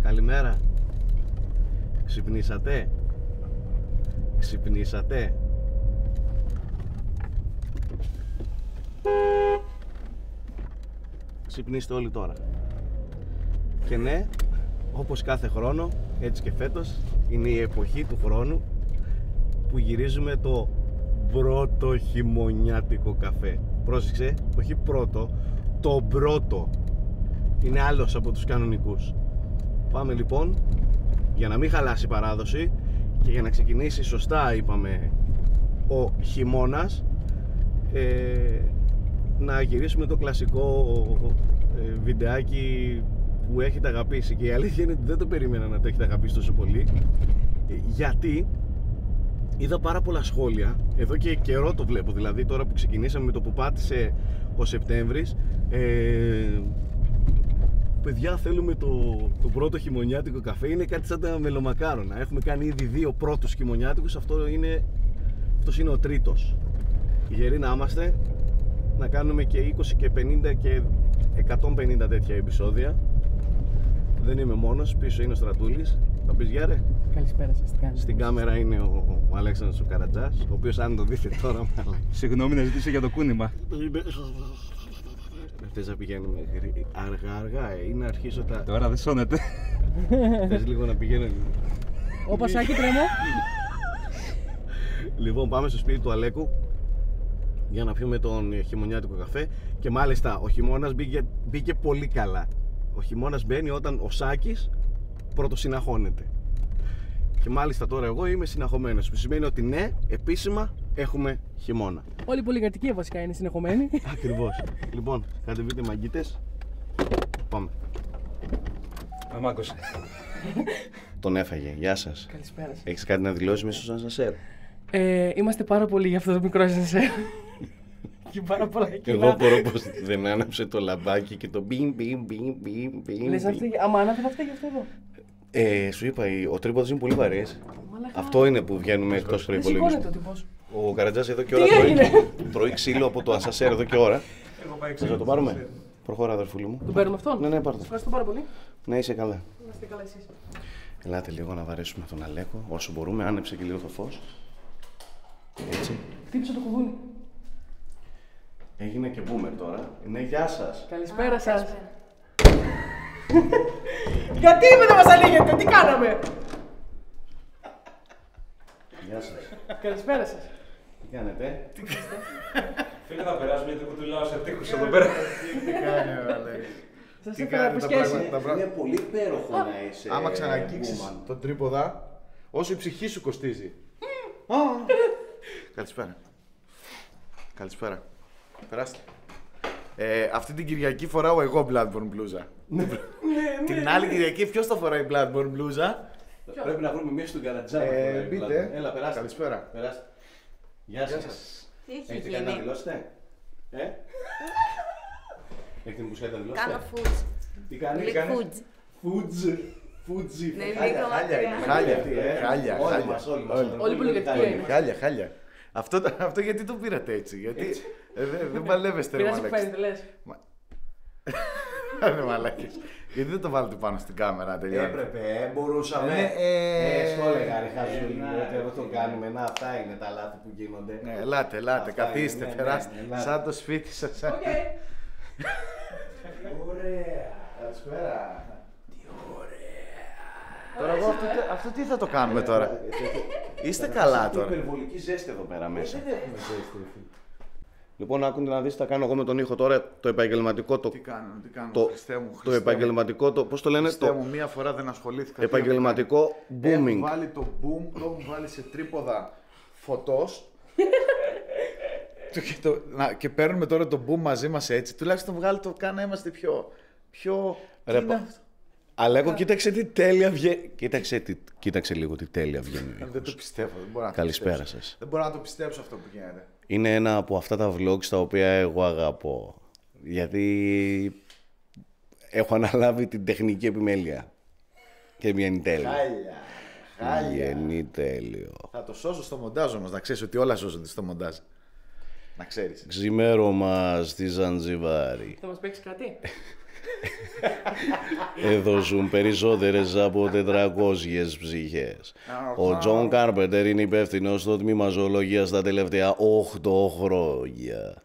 Καλημέρα. Ξυπνήσατε? Ξυπνήσατε? Ξυπνήστε όλοι τώρα. Και ναι, όπως κάθε χρόνο, έτσι και φέτος, είναι η εποχή του χρόνου που γυρίζουμε το πρώτο χειμωνιάτικο καφέ. Πρόσεξε, όχι πρώτο, το πρώτο. Είναι άλλος από τους κανονικούς. Πάμε λοιπόν, για να μην χαλάσει η παράδοση και για να ξεκινήσει σωστά, είπαμε, ο χειμώνας, να γυρίσουμε το κλασικό βιντεάκι που έχετε αγαπήσει. Και η αλήθεια είναι ότι δεν το περίμενα να το έχετε αγαπήσει τόσο πολύ, γιατί είδα πάρα πολλά σχόλια, εδώ και καιρό το βλέπω, δηλαδή τώρα που ξεκινήσαμε με το που πάτησε ο Σεπτέμβρης, παιδιά, θέλουμε το πρώτο χειμωνιάτικο καφέ. Είναι κάτι σαν τα μελομακάρονα. Έχουμε κάνει ήδη 2 πρώτους χειμωνιάτικους, αυτός είναι ο τρίτος. Γεροί να είμαστε, να κάνουμε και 20 και 50 και 150 τέτοια επεισόδια. Δεν είμαι μόνος, πίσω είναι ο Στρατούλης. Θα πεις γεια ρε? Καλησπέρα σας, τι κάνετε? Στην κάμερα είναι ο Αλέξανδρος ο Καρατζάς, ο οποίος, αν το δείτε τώρα, συγγνώμη να ζητήσω για το κούνημα. Θες να πηγαίνουμε αργά, ή να αρχίσω τα... Τώρα δεν σώνεται. Θες λίγο να πηγαίνω... Ω Πασάκι, τρέμω. Λοιπόν, πάμε στο σπίτι του Αλέκου για να πιούμε τον χειμωνιάτικο καφέ. Και μάλιστα ο χειμώνας μπήκε πολύ καλά. Ο χειμώνας μπαίνει όταν ο Σάκης πρωτοσυναχώνεται. Και μάλιστα τώρα εγώ είμαι συναχωμένος, που σημαίνει ότι ναι, επίσημα έχουμε χειμώνα. Όλη η πολυκατοικία βασικά είναι συνεχωμένη. Ακριβώς. Λοιπόν, κατεβείτε μαγκίτες. Πάμε. Αμάκωσε. Τον έφαγε. Γεια σας. Καλησπέρα σας. Έχεις κάτι να δηλώσεις μέσα στο ασανσέρ? Είμαστε πάρα πολλοί για αυτό το μικρό ασανσέρ. Και πάρα πολλά κιλά. Εγώ μπορώ πως δεν άναψε το λαμπάκι και το μπιμ μπιμ μπιμ μπιμ μπιμ. Λες άμα άναψε θα φταίει αυτό εδώ. Σου είπα, ο τρίποδος είναι πολύ βαρύς. Αυτό είναι που βγαίνουμε εκτός προϋπολογισμού. Σηκώνεται ο τύπος. Ο Καρατζάς εδώ και ώρα τρώει ξύλο από το ασανσέρ εδώ και ώρα. Θες να το πάρουμε? Προχώρα, αδερφούλη μου. Τον παίρνουμε αυτόν? Ναι, πάρ' το. Ευχαριστώ πάρα πολύ. Ναι, είσαι καλά. Είστε καλά εσείς. Ελάτε λίγο να βαρέσουμε τον Αλέκο όσο μπορούμε. Άνεψε και λίγο το φως. Έτσι. Χτύπησε το κουδούνι. Έγινε και boomer τώρα. Ναι, γεια σας. Καλησπέρα σας. Γιατί δεν μας ανοίγετε, τι κάναμε? Γεια σας. Καλησπέρα σας. Τι κάνετε? Φίλε, να περάσουμε γιατί μου τουλάω σε τείχους εδώ πέρα. Τι κάνει ο Αλέξης? Σας έφερα από σχέση. Είναι πολύ υπέροχο να είσαι. Άμα ξαναγγίξεις woman. τον τρίποδα, όσο η ψυχή σου κοστίζει. Καλησπέρα. Καλησπέρα. Περάστε. Αυτή την Κυριακή φοράω εγώ Bloodborne μπλούζα. Την άλλη Κυριακή ποιος θα φοράει Bloodborne μπλούζα? Πρέπει να βρούμε μία στον Καρατζά. Μπείτε. Έλα, περάστε. Καλησπέρα. Περάστε. Γεια σας. Τι έχει Έχετε κάτι να γίνει? δηλώσετε? Έχετε μήπως κάτι να δηλώσετε? Κάνω foods. Τι κάνεις? Greek foods. Φούτζι. Ναι, Χάλια, λίγο χάλια είναι. Χάλια, Χάλια. χάλια. Όλοι μας. Όλη η πολυκατοικία είναι. Χάλια, χάλια. Αυτό γιατί το πήρατε έτσι? Γιατί δεν παλεύεστε ρε Πειράζει που μαλάκες. φαίνεται, λες. Ρε μαλάκες. Γιατί δεν το βάλετε πάνω στην κάμερα, τελειώνει. Έπρεπε, μπορούσαμε. Σου έλεγα ρε Χαζούλη, ότι εδώ το κάνουμε. Να, αυτά είναι τα λάθη που γίνονται. Ναι, ελάτε, Αυτά καθίστε, είναι, περάστε. ελάτε. Σαν το σπίτι σας. Ωραία. Καλησπέρα. Τώρα εγώ αυτό τι θα το κάνουμε τώρα? Είστε καλά τώρα? Υπερβολική ζέστη εδώ πέρα μέσα. Δεν έχουμε ζέστη. Λοιπόν, άκουνε να δεις τι θα κάνω εγώ με τον ήχο τώρα. Το επαγγελματικό, Τι κάνω, Χριστέ μου, το επαγγελματικό, πώς το λένε, Χριστέ μου, μία φορά δεν ασχολήθηκα. επαγγελματικό Έχουν booming. βάλει το boom, το έχουν βάλει σε τρίποδα φωτός. Και παίρνουμε τώρα το boom μαζί μας έτσι. Τουλάχιστον βγάλει το να είμαστε πιο... Ρε, Τι είναι αυτό? Αλέκο, κοίταξε τι τέλεια βγαίνει. Κοίταξε λίγο τι τέλεια βγαίνει. Δεν το πιστεύω. Δεν μπορώ να το Καλησπέρα πιστέψω. σας. Δεν μπορώ να το πιστέψω αυτό που γίνεται. Είναι ένα από αυτά τα vlogs τα οποία εγώ αγαπώ. Γιατί έχω αναλάβει την τεχνική επιμέλεια. Και βγαίνει τέλειο. Χάλια. Βγαίνει τέλειο. Θα το σώσω στο μοντάζ όμως, να ξέρεις ότι όλα σώζονται στο μοντάζ. Να ξέρεις. Ξημέρωμα στη Ζανζιβάρη. Θα μας παίξεις κάτι? Εδώ ζουν περισσότερες από 400 ψυχές. Ο Τζον Κάρπεντερ είναι υπεύθυνος στο τμήμα ζωολογίας τα τελευταία 8 χρόνια.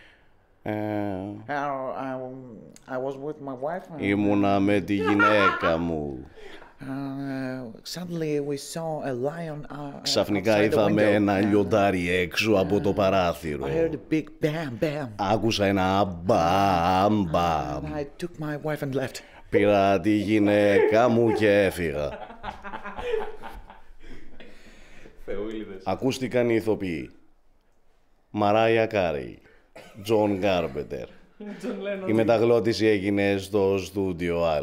I was with my wife. Ήμουνα με τη γυναίκα μου. Suddenly we saw a lion. Ξαφνικά είδαμε ένα λιοντάρι έξω από το παράθυρο. I heard a big bam bam. Άκουσα ένα μπαμ μπαμ. I took my wife and left. Πήρα τη γυναίκα μου και έφυγα. Θεοήλιδες. Ακούστηκαν οι ηθοποιοί. Μαράια Κάρι, Τζον Κάρπεντερ. Η μεταγλώτηση έγινε στο στούντιο Α.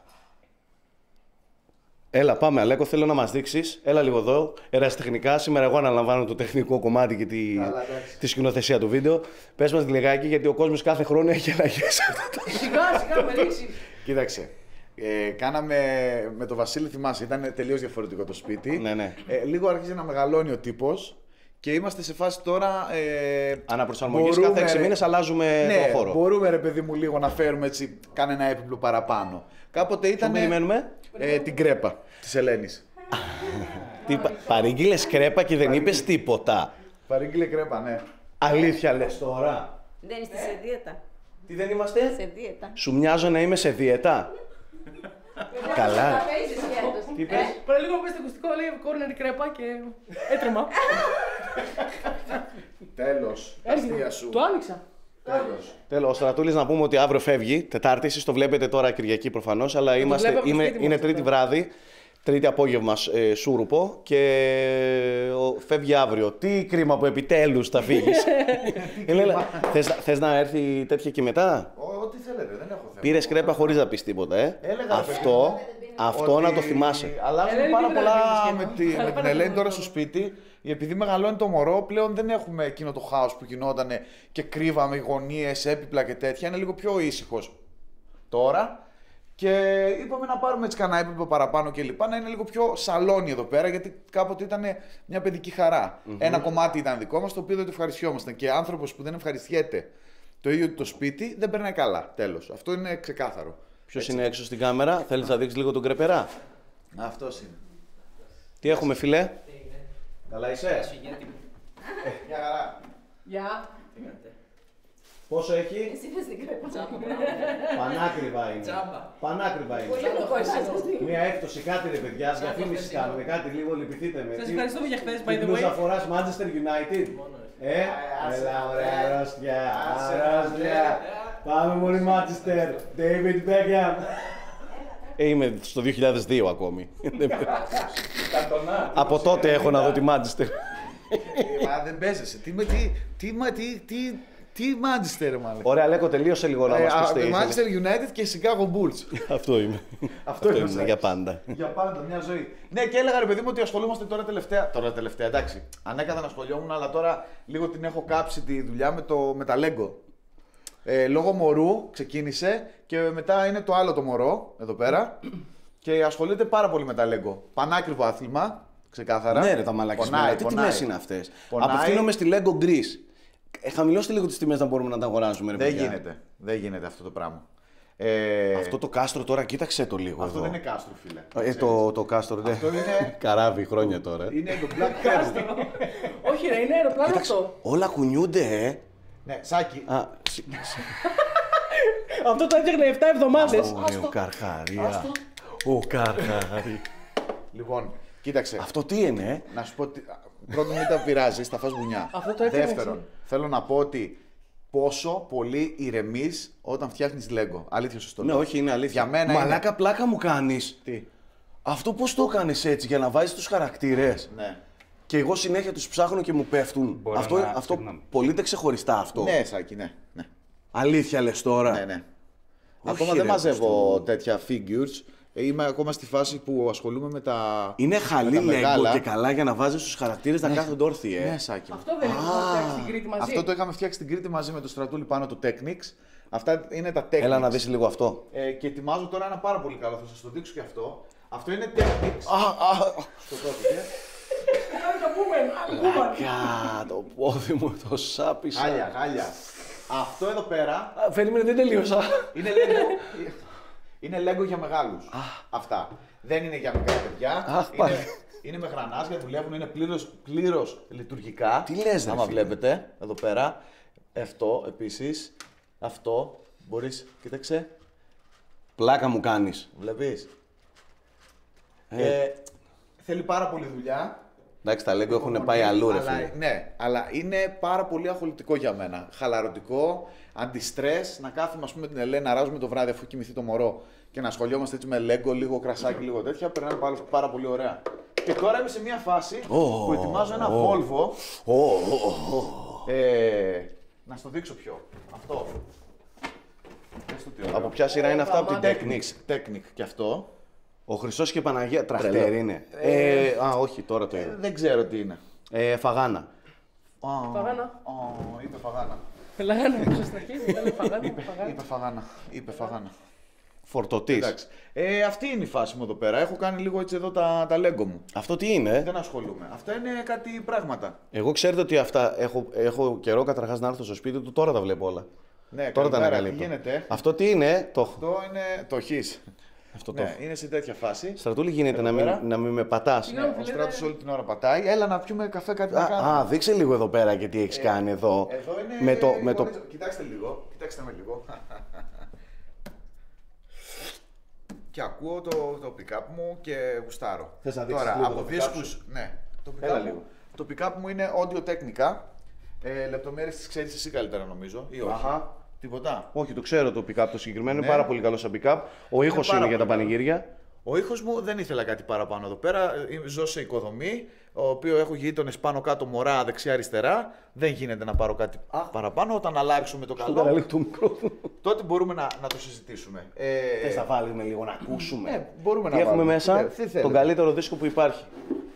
Έλα, πάμε, Αλέκο, θέλω να μας δείξεις. Έλα λίγο εδώ. Ερασιτεχνικά, σήμερα εγώ αναλαμβάνω το τεχνικό κομμάτι και τη σκηνοθεσία του βίντεο. Πες μας λιγάκι, γιατί ο κόσμος κάθε χρόνο έχει αλλαγές. Σιγά, με ρίξεις. Κοίταξε. Κάναμε με τον Βασίλη, θυμάσαι, ήταν τελείως διαφορετικό το σπίτι. Ναι. Λίγο άρχισε να μεγαλώνει ο τύπος και είμαστε σε φάση τώρα. Αναπροσαρμογής, κάθε 6 μήνες αλλάζουμε το χώρο. Μπορούμε, ρε παιδί μου, λίγο να φέρουμε έτσι κανένα έπιπλο παραπάνω. Κάποτε ήταν. Πού περιμένουμε? Την κρέπα της Ελένης. Παρήγγειλες κρέπα και δεν είπες τίποτα. Παρήγγειλε κρέπα, ναι. Αλήθεια λες τώρα? Δεν είστε σε δίαιτα. Τι δεν είμαστε? Σε δίαιτα. Σου μοιάζω να είμαι σε δίαιτα? Καλά. Τι είπες? Πρέπει λίγο να πες το ακουστικό, λέει κόρνερ κρέπα και έτρεμα. Τέλος. Αστεία σου. Το άνοιξα. Τέλος. Ο Στρατούλης να πούμε ότι αύριο φεύγει, Τετάρτη, εσείς το βλέπετε τώρα Κυριακή προφανώς, αλλά είναι Τρίτη βράδυ, Τρίτη απόγευμα σούρουπο και φεύγει αύριο. Τι κρίμα που επιτέλους θα φύγεις. Θες να έρθει τέτοια και μετά? Ό,τι θέλετε, δεν έχω θέμα. Πήρες κρέπα χωρίς να πεις τίποτα, Αυτό να το θυμάσαι. Αλλάζουμε πάρα πολλά με την Ελένη τώρα στο σπίτι. Επειδή μεγαλώνει το μωρό, πλέον δεν έχουμε εκείνο το χάος που γινόταν και κρύβαμε γωνίες, έπιπλα και τέτοια. Είναι λίγο πιο ήσυχος τώρα. Και είπαμε να πάρουμε έτσι κανένα έπιπλο παραπάνω και λοιπά, να είναι λίγο πιο σαλόνι εδώ πέρα, γιατί κάποτε ήταν μια παιδική χαρά. Ένα κομμάτι ήταν δικό μας, το οποίο δεν το ευχαριστιόμασταν. Και άνθρωπος που δεν ευχαριστιέται το ίδιο το σπίτι δεν περνάει καλά. Τέλος. Αυτό είναι ξεκάθαρο. Ποιος είναι έξω στην κάμερα, θέλεις να δείξεις λίγο τον κρεπερά? Αυτός είναι. Τι έχουμε, φιλέ? Καλά είσαι? Μια χαρά. Γεια. Πόσο έχει? Εσύ δεν στην κρέπα. Πανάκριβα είναι. Πανάκριβα είναι. Πολύ το κόλλησες. Μια έκπτωση, κάτι ρε παιδιά, διαφήμιση κάνουμε, κάτι λίγο λυπηθείτε με. Σας ευχαριστούμε για χθες, by Την the μπλούζα way. φοράς Manchester United. Έλα ωραία, αρρώστια, αρρώστια. Πάμε μόλι Manchester, David Beckham. Είμαι στο 2002 ακόμη. Από τότε έχω να δω τη Manchester. Μα δεν παίζεσαι. Τι Manchester, μάλλον. Ωραία, Λέκο, τελείωσε λίγο να μας πεις. Manchester United και Chicago Bulls. Αυτό είμαι. Αυτό είμαι για πάντα. Για πάντα, μια ζωή. Ναι, και έλεγα ρε παιδί μου ότι ασχολούμαστε τώρα τελευταία. Τώρα τελευταία, εντάξει. Ανέκαθεν ασχολιόμουν, αλλά τώρα λίγο την έχω κάψει τη δουλειά με τα Lego. Λόγω μωρού ξεκίνησε και μετά είναι το άλλο το μωρό εδώ πέρα. Και ασχολείται πάρα πολύ με τα Lego. Πανάκριβο άθλημα, ξεκάθαρα. Ναι, ρε τα μαλακισμένα. Τι τιμές είναι αυτές? Απευθύνομαι στη Lego Greece. Χαμηλώστε λίγο τις τιμές να μπορούμε να τα αγοράζουμε. Ρε, δεν γίνεται αυτό το πράγμα. Αυτό το κάστρο τώρα, κοίταξε το λίγο. Αυτό εδώ. δεν είναι κάστρο, φίλε. Το κάστρο, ναι. Αυτό είναι. Καράβι χρόνια τώρα. Είναι το Black Pearl. Όχι ρε, είναι αεροπλάνο αυτό. Όλα κουνιούνται, Ναι, Σάκη. Αυτό το έφτιαχνε 7 εβδομάδες. Ο Καρχαρία. Ο Καρχαρία. Λοιπόν, κοίταξε. Αυτό τι είναι? Να σου πω. Πρώτον, μην τα πειράζει, θα φας μπουνιά. Αυτό το έφτιαχνε. Δεύτερον, θέλω να πω ότι πόσο πολύ ηρεμείς όταν φτιάχνεις Lego. Αλήθεια, σωστό. Ναι, όχι, είναι αλήθεια. Για μένα Μαλάκα, είναι. πλάκα μου κάνεις. Τι. Αυτό πώς το έκανες έτσι, για να βάζεις τους χαρακτήρες? Ναι. Και εγώ συνέχεια τους ψάχνω και μου πέφτουν. Μπορώ Αυτό συγγνώμη. πωλείται ξεχωριστά αυτό. Ναι, Σάκη, ναι. Αλήθεια λες τώρα? Ναι. Όχι, Ακόμα ρε, δεν μαζεύω Χριστού. τέτοια figures. Είμαι ακόμα στη φάση που ασχολούμαι με τα. Είναι με χαλή τα Lego μεγάλα. και καλά για να βάζεις τους χαρακτήρες να κάθονται όρθιοι, Ναι, Σάκη. μου. Αυτό δεν είναι που φτιάξει στην Κρήτη μαζί. Αυτό το είχαμε φτιάξει στην Κρήτη μαζί με το Στρατούλη πάνω το Technics. Αυτά είναι τα Technics. Έλα να δεις λίγο αυτό. Και ετοιμάζω τώρα ένα πάρα πολύ καλό, θα σας το δείξω και αυτό. Αυτό είναι Technics. Στο κόβηκε. Κάνε το πούμε. Κα, το πόδι μου το σάπισα. Γάλια. Αυτό εδώ πέρα Περίμενε, δεν τελείωσα. είναι Lego για μεγάλους. Αυτά. Δεν είναι για μικρά παιδιά. Αχ, πάλι. Είναι με γρανάζια, δουλεύουν, είναι πλήρως λειτουργικά. Τι λες, ρε άμα φίλε. βλέπετε εδώ πέρα. Αυτό επίσης. Αυτό μπορείς, κοίταξε. Πλάκα μου κάνεις. Βλέπεις. Θέλει πάρα πολύ δουλειά. Εντάξει, τα Lego έχουν πάει αλλού, ρε φίλε. Ναι, αλλά είναι πάρα πολύ αγχολητικό για μένα. Χαλαρωτικό, αντιστρες, να κάθομαι ας πούμε την Ελένα, να ράζουμε το βράδυ αφού κοιμηθεί το μωρό και να ασχολιόμαστε έτσι με Lego, λίγο κρασάκι, λίγο τέτοια. Περνάνε πάρα πολύ ωραία. Και τώρα είμαι σε μια φάση που ετοιμάζω ένα Volvo. Να στο δείξω πιο. Αυτό. Από ποια σειρά είναι αυτά, από την Technics. Technic και αυτό. Ο Χριστός και η Παναγία, τραχτέρ είναι. Όχι, τώρα το είδα. Δεν ξέρω τι είναι. Φαγάνα. Φαγάνα. Είπε φαγάνα. Λέγανε πίσω στην αρχή, ήταν φαγάνα. Είπε φαγάνα. Φορτωτής. Εντάξει. Αυτή είναι η φάση μου εδώ πέρα. Έχω κάνει λίγο έτσι εδώ τα Lego μου. Αυτό τι είναι? Δεν ασχολούμαι. Αυτά είναι κάτι πράγματα. Εγώ ξέρετε ότι αυτά έχω καιρό καταρχάς να έρθω στο σπίτι του, τώρα τα βλέπω όλα. Ναι, Τώρα τα καλημέρα, τι ανακαλύπτω. γίνεται. Αυτό τι είναι? Αυτό είναι το χεις. Αυτό το Ναι, έχω. είναι σε τέτοια φάση. Στρατούλη, γίνεται Εδώ πέρα. να μην με πατάς. Συγγνώμη, Ο φίλε, Στράτος όλη την ώρα πατάει. Έλα να πιούμε καφέ, κάτι να κάνουμε. Α, δείξε λίγο εδώ πέρα και τι έχεις κάνει εδώ. Εδώ είναι. Με το... Κοιτάξτε λίγο. Κοιτάξτε με λίγο. Και ακούω το pick-up μου και γουστάρω. Θες να δείξεις τώρα λίγο από το pick-up δίσκους. Ναι, το Έλα pick-up μου. λίγο. Το pick-up μου είναι audio technica. Λεπτομέρειες τις ξέρεις εσύ καλύτερα νομίζω. Ή όχι. Αχα. Τίποτα. Όχι, το ξέρω το pick-up το συγκεκριμένο, είναι Ναι. πάρα πολύ καλό σαν pick-up. Ο ήχος πάρα είναι για τα πολύ πανηγύρια. Ο ήχος μου δεν ήθελα κάτι παραπάνω εδώ πέρα. Ζω σε οικοδομή, ο οποίο έχω γείτονες πάνω κάτω μωρά δεξιά-αριστερά. Δεν γίνεται να πάρω κάτι παραπάνω. Όταν αλλάξουμε το Στον καλό, παραλίγο του μικρόφωνο. τότε μπορούμε να το συζητήσουμε. Θες να βάλουμε λίγο να ακούσουμε? Ναι, μπορούμε Τι να έχουμε βάλουμε. μέσα? Τι θέλετε. Τον καλύτερο δίσκο που υπάρχει.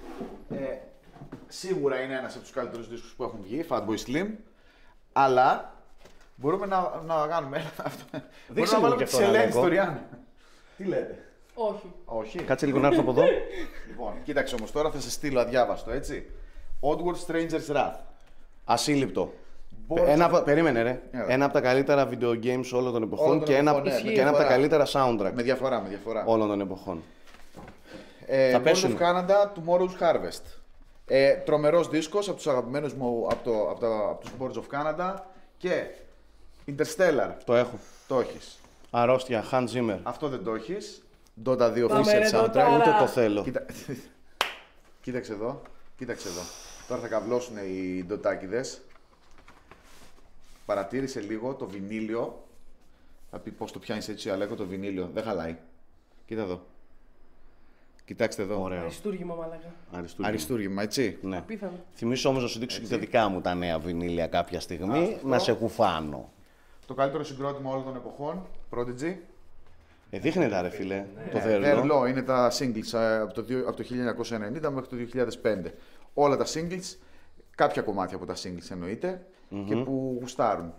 Σίγουρα είναι ένας από τους καλύτερους δίσκους που έχουν βγει, Fatboy Slim. Αλλά μπορούμε να κάνουμε αυτό. Μπορούμε να λίγο βάλουμε και τη αυτό, Σελένη Νίκο. στο Ριάννη. Τι λέτε? Όχι. Όχι. Κάτσε λίγο να έρθω από εδώ. Λοιπόν, κοίταξε όμως τώρα θα σε στείλω αδιάβαστο, έτσι. Oddworld Stranger's Wrath. Ασύλληπτο. Board- Περίμενε ρε. Έλα. Ένα από τα καλύτερα video games όλων των εποχών Όλων των και ένα, εποχών, ναι, με και ένα από τα διαφορά. καλύτερα soundtrack Με διαφορά. όλων των εποχών. Θα πέσουν. World of Canada, Tomorrow's Harvest. Τρομερός δίσκος από τους αγαπημένους μου από τους Boards of Canada και Interstellar. Το έχω. Το έχεις. Αρρώστια, Hans Zimmer. Αυτό δεν το έχεις. Dota 2 Πάμε, Official ρε, Soundtrack. Dota. Ούτε το θέλω. Κοίταξε εδώ. Τώρα θα καβλώσουν οι ντοτάκιδες. Παρατήρησε λίγο το βινίλιο. Θα πει πώς το πιάνεις έτσι, Αλέκο, το βινίλιο. Δεν χαλάει. Κοίτα εδώ. Κοιτάξτε εδώ. Ωραίο. Αριστούργημα, μαλάκα. Αριστούργημα, έτσι. Ναι. Απίθανο. Θυμίσω όμως να σου δείξω και τα δικά μου τα νέα βινίλια κάποια στιγμή, Αυτό. να σε κουφάνω. Το καλύτερο συγκρότημα όλων των εποχών. Prodigy. Δείχνε τα ρε φίλε, το The δέρλο. Law είναι τα singles από το 1990 μέχρι το 2005. Όλα τα singles, κάποια κομμάτια από τα singles εννοείται, και που γουστάρουν.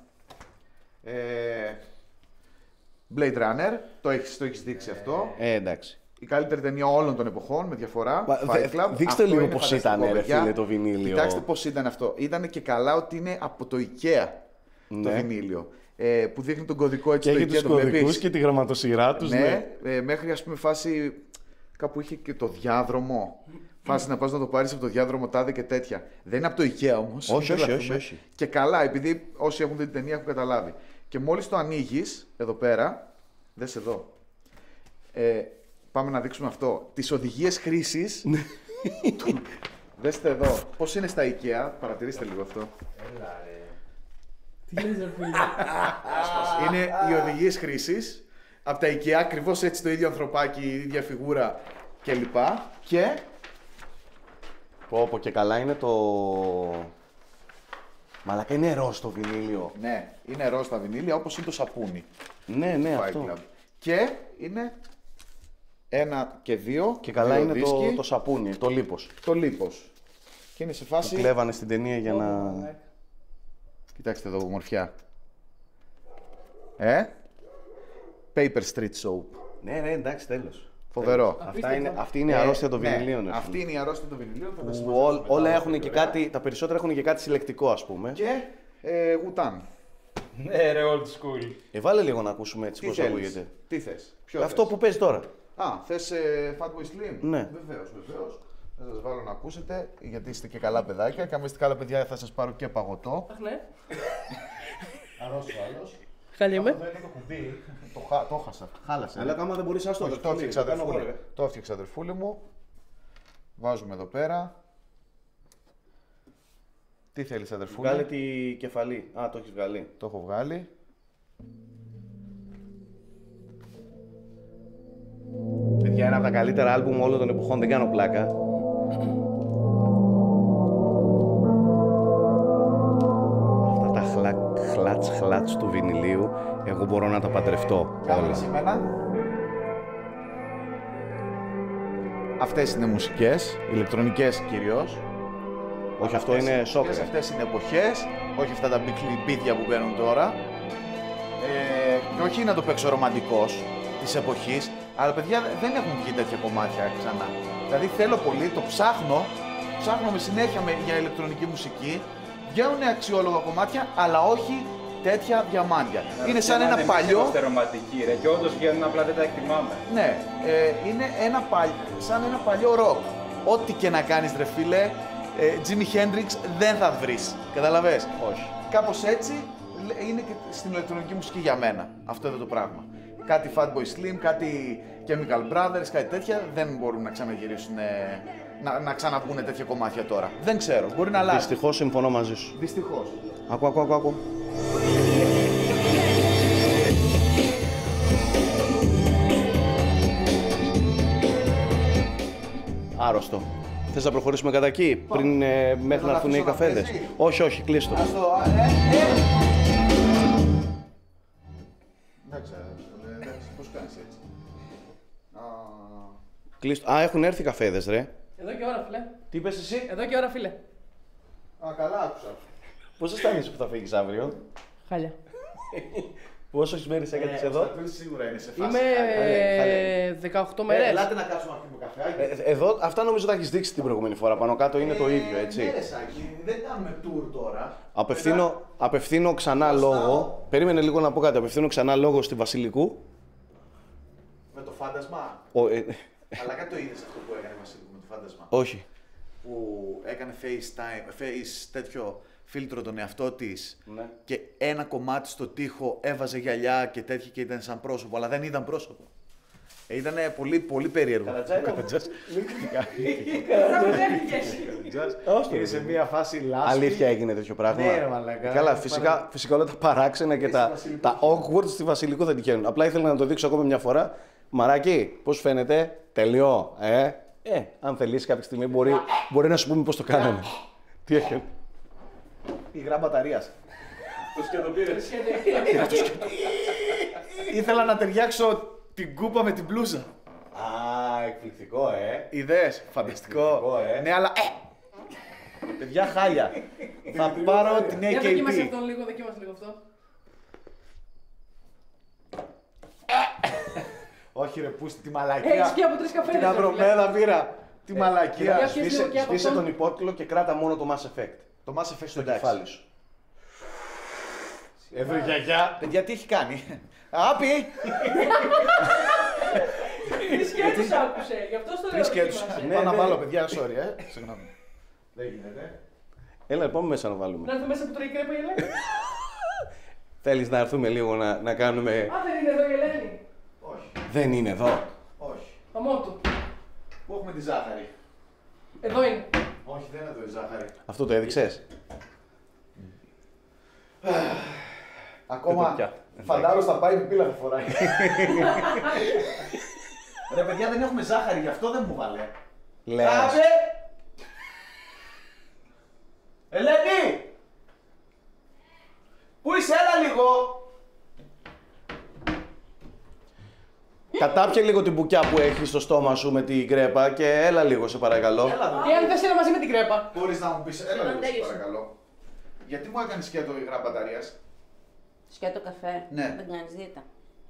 Blade Runner, το έχεις δείξει αυτό. Εντάξει. Η καλύτερη ταινία όλων των εποχών, με διαφορά. Fight Club. Δείξτε Αυτό λίγο είναι πώς φανταστικό, ήταν, ρε παιδιά. φίλε, το βινίλιο. Κοιτάξτε πώς ήταν αυτό. Ήταν και καλά ότι είναι από το IKEA το Ναι. βινίλιο. Που δείχνει τον κωδικό έτσι Και το έχει IKEA, τους το βλέπεις. κωδικούς και τη γραμματοσυρά τους, ναι. Μέχρι ας πούμε φάση κάπου είχε και το διάδρομο. Φάση να πας να το πάρεις από το διάδρομο τάδε και τέτοια. Δεν είναι από το IKEA όμως. Όχι, μην όχι, τρελαθούμε. όχι. Και καλά, επειδή όσοι έχουν δει την ταινία έχουν καταλάβει. Και μόλις το ανοίγεις εδώ πέρα, δες εδώ. Πάμε να δείξουμε αυτό. Τις οδηγίες χρήσης. Δέστε εδώ. Πώς είναι στα IKEA. Παρατηρήστε λίγο αυτό. Τι λες, ρε φίλε. Είναι οι οδηγίες χρήσης. Από τα IKEA ακριβώς έτσι το ίδιο ανθρωπάκι, η ίδια φιγούρα κλπ. Και Πω και καλά είναι το... Μαλάκα είναι ροζ το βινίλιο. ναι, είναι ροζ τα βινίλια όπως είναι το σαπούνι. Ναι, Fight αυτό. Club. Και είναι 1 και 2. Και καλά είναι δίσκοι, το σαπούνι, το λίπος. το λίπος. Και είναι σε Που φάση. κλέβανε στην ταινία για να... Κοιτάξτε εδώ, ομορφιά. Paper Street Soap. Ναι, εντάξει, τέλος. Φοβερό. Αυτή είναι η αρρώστια των βινιλίων. ρε Αυτή φίλε. είναι η αρρώστια των βινιλίων. Θα τα Που συμμαζέψουμε όλα μετά. έχουν και κάτι, τα περισσότερα έχουν και κάτι συλλεκτικό, ας πούμε. Και γουτάν. Ναι, ρε, old school. Βάλε λίγο να ακούσουμε έτσι Τι πώς θέλεις? ακούγεται. Τι θες? Ποιο Αυτό θες? που παίζει τώρα. Α, θες Fatboy Slim? Ναι. Βεβαίως. Θα σας βάλω να ακούσετε, γιατί είστε και καλά παιδάκια. Και άμα είστε καλά παιδιά θα σας πάρω και παγωτό. Αχ, ναι. Αρρώσου άλλος. Χάλια με. Αυτό είναι το κουμπί. Το χάσα. Χάλασε. Αλλά άμα δεν μπορείς άστο. Όχι, το έφτιαξα αδερφούλη. Το έφτιαξα αδερφούλη μου. Βάζουμε εδώ πέρα. Τι θέλεις αδερφούλη? Βγάλε τη κεφαλή. Α, το έχεις βγάλει. Το έχω βγάλει. Παιδιά, ένα από τα καλύτερα άλμπουμ όλων των εποχών, δεν κάνω πλάκα. Αυτά τα χλάτς του βινιλίου, εγώ μπορώ να τα παντρευτώ Κάμε όλα. σε μένα. Αυτές είναι μουσικές, ηλεκτρονικές κυρίως. Όχι, αυτό είναι σοκ. Αυτές είναι εποχές, όχι αυτά τα μπικλιμπίδια που μπαίνουν τώρα. Και όχι να το παίξω ρομαντικός της εποχής, αλλά παιδιά δεν έχουν βγει τέτοια κομμάτια ξανά. Δηλαδή θέλω πολύ, το ψάχνω με συνέχεια για ηλεκτρονική μουσική. Βγαίνουν αξιόλογα κομμάτια, αλλά όχι τέτοια διαμάντια. Είναι σαν ένα παλιό. Είμαστε ρομαντικοί, ρε, και όντως βγαίνουν, απλά δεν τα εκτιμάμε. Ναι, είναι σαν ένα παλιό ροκ. Ό,τι και να κάνεις ρε φίλε, Jimi Hendrix δεν θα βρεις. Καταλαβες? Όχι. Κάπως έτσι είναι και στην ηλεκτρονική μουσική για μένα. Αυτό εδώ το πράγμα. Κάτι Fatboy Slim, κάτι Chemical Brothers, κάτι τέτοια δεν μπορούν να ξαναγυρίσουν, να ξαναπούνε τέτοια κομμάτια τώρα. Δεν ξέρω, μπορεί να αλλάξει. Δυστυχώς συμφωνώ μαζί σου. Δυστυχώς. Άκου. Άρρωστο. Θες να προχωρήσουμε κατά εκεί, μέχρι να έρθουν οι αφήσω να καφέδες? παίζει. Όχι, κλείστο. Εντάξει, πώς κάνεις έτσι. Κλείστο. Α, έχουν έρθει οι καφέδες, ρε. Εδώ και ώρα, φίλε. Τι είπες εσύ? Εδώ και ώρα, φίλε. Καλά άκουσα. Πώς αισθάνεσαι που θα φύγεις αύριο? Χάλια. Πόσες μέρες έκανες εδώ? Σίγουρα είναι σε φάση. Είμαι 18 μέρες. Ελάτε να κάτσουμε να πιούμε καφέ. Εδώ, αυτά νομίζω τα έχεις δείξει την προηγούμενη φορά. Πάνω κάτω είναι το ίδιο, έτσι. Ναι, ρε Σάκη, δεν κάνουμε tour τώρα. Απευθύνω ξανά λόγο. Περίμενε λίγο να πω κάτι. Απευθύνω ξανά λόγο στη Βασιλικού. Με το φάντασμα. Αλλά κάτι το είδες αυτό που έκανε η Βασιλικού με το φάντασμα. Όχι. Που έκανε face τέτοιο φίλτρο τον εαυτό της Ναι. και ένα κομμάτι στο τοίχο έβαζε γυαλιά και τέτοια και ήταν σαν πρόσωπο, αλλά δεν ήταν πρόσωπο. Ήταν πολύ, πολύ περίεργο. Καρατζάς. Όχι, είναι σε μια φάση λάσπη. Αλήθεια έγινε τέτοιο πράγμα. Ναι, ρε μαλάκα. Καλά, φυσικά όλα τα παράξενα και τα awkward στη Βασιλικού δεν τυχαίνουν. Απλά ήθελα να το δείξω ακόμα μια φορά. Μαράκι, πώς φαίνεται, τελειώ. Αν θελήσει κάποια στιγμή μπορεί να σου πούμε πώς το κάνανε. Τι έκανε? Υγρά μπαταρίας. Το σκέτο πήρες. Ήθελα να ταιριάξω την κούπα με την μπλούζα. Α, εκπληκτικό, Ιδέες, φανταστικό. Εκπληκτικό, Ναι, αλλά παιδιά χάλια. Θα πάρω την Για δοκίμασε AKP. αυτό λίγο, δοκίμασε λίγο αυτό. Όχι ρε πούστη, τη μαλακία. Έχεις και από 3 καφέδες. Την ρε, φίλε. αδρομέλα πήρα. Τη μαλακία. Για πιες λίγο και από Σβήσε αυτόν. τον υπότιτλο και κράτα μόνο το Mass Effect. Το Mass Effect Στο εντάξει. κεφάλι σου. Εύρε γιαγιά. Παιδιά τι έχει κάνει. Άπη! Τι σκέτους άκουσε, γι' αυτό στο λέω. Τρεις σκέτους. δοκίμασε. Ναι, Πάω να ναι. βάλω παιδιά, sorry Συγγνώμη. Δεν γίνεται. Έλα, πάμε μέσα να βάλουμε. Να έρθω μέσα που τρώει κρέπα η Ελένη. Θέλεις να έρθουμε λίγο να κάνουμε... Α, δεν είναι εδώ η Ελένη. Όχι. Δεν είναι εδώ. Όχι. Αμό του. Πού έχουμε τη ζάχαρη. Εδώ είναι. Όχι, δεν είναι εδώ η ζάχαρη. Αυτό το έδειξες? Ακόμα πια. φαντάρος θα πάει πίλα θα φοράει. Ρε παιδιά δεν έχουμε ζάχαρη, γι' αυτό δεν μου βάλε. Λες. Άπε! Ελένη! Πού είσαι, έλα λίγο! Κατάπιε λίγο την μπουκιά που έχεις στο στόμα σου με την κρέπα και έλα λίγο, σε παρακαλώ. Έλα εδώ. Τι αν θες ένα μαζί με την κρέπα. Μπορείς να μου πεις, έλα λίγο σε τέλειωσε. παρακαλώ. Γιατί μου έκανες σκέτο υγρά μπαταρίας. Σκέτο καφέ. Ναι. Δεν κάνεις δίαιτα.